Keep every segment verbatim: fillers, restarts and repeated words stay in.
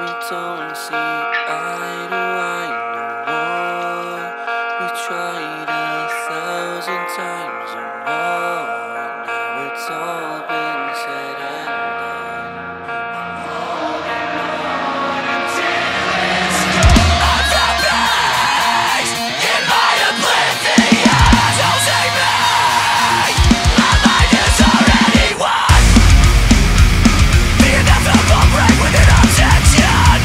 we don't see eye to eye no more. We tried a thousand times or more. Now it's all been said and done. I'm holding on until it's gone. I felt peace in my oblivion. Don't save me. My mind is already won. The inevitable break within obsession.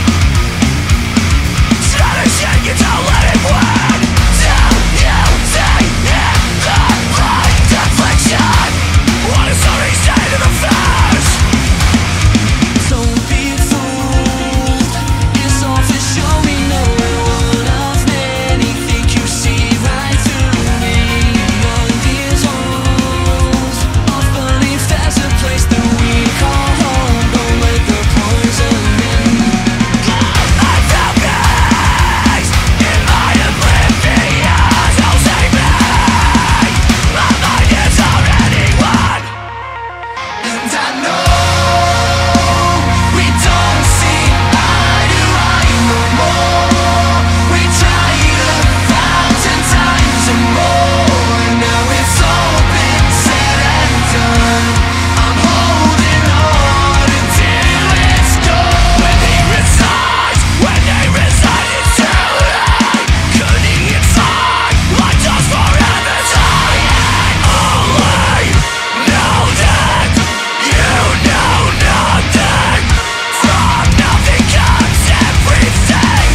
Try to shake it, don't let it win. Till you see it, the blind affliction. What is already said in the face? Don't be fooled. It's all for show. We know one of many. Think you see right through me. Among these walls of belief, there's a place that we call home. Don't let the poison in. I found peace in my oblivion. Don't save me. My mind is already won. And I know we don't see eye to eye no more. We tried a thousand times or more. Now it's all been said and done. I'm holding on until it's gone. When he resides, when they reside, it's too late. Cutting inside, like dust forever dying. Only know that you know nothing. From nothing comes everything.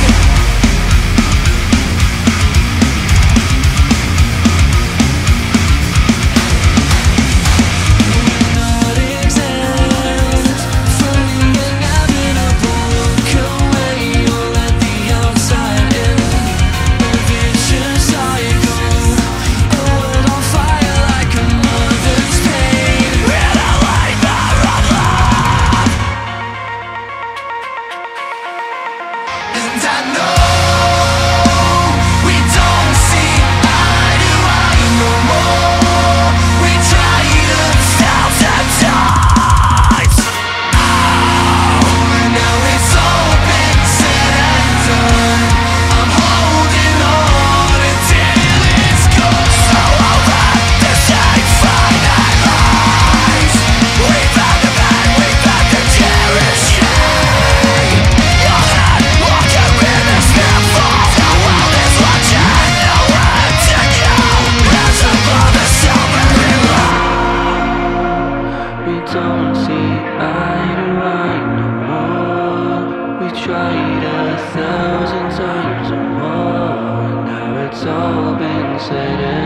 Not exempt from the inevitable. Look away or let the outside in. A vicious cycle, a world on fire like a mother's pain. We're the labor of love. And I know we don't see eye to eye no more. We tried a thousand times. Oh, now it's all been said and done. I'm holding on until it's gone. So over the same finite lies. We found the pain, we found the cherishing. Your head walking in the snowfall. The world is watching, nowhere to go. As above the sobering light. We don't see eye to eye no more. We tried a thousand times or more. Now it's all been said and